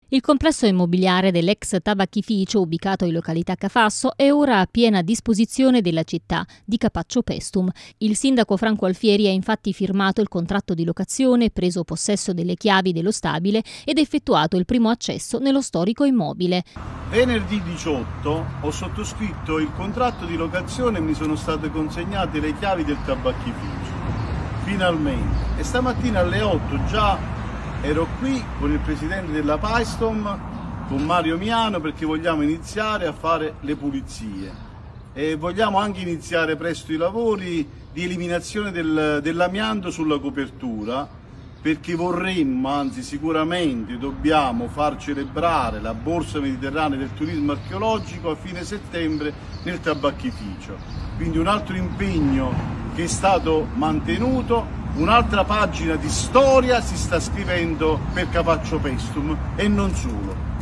Il complesso immobiliare dell'ex tabacchificio, ubicato in località Cafasso, è ora a piena disposizione della città di Capaccio Paestum. Il sindaco Franco Alfieri ha infatti firmato il contratto di locazione, preso possesso delle chiavi dello stabile ed effettuato il primo accesso nello storico immobile. Venerdì 18 ho sottoscritto il contratto di locazione e mi sono state consegnate le chiavi del tabacchificio. Finalmente. E stamattina alle 8 già ero qui con il presidente della Paestum, con Mario Miano, perché vogliamo iniziare a fare le pulizie e vogliamo anche iniziare presto i lavori di eliminazione dell'amianto sulla copertura, perché vorremmo, anzi sicuramente dobbiamo far celebrare la Borsa Mediterranea del Turismo Archeologico a fine settembre nel tabacchificio. Quindi un altro impegno che è stato mantenuto. Un'altra pagina di storia si sta scrivendo per Capaccio Paestum e non solo.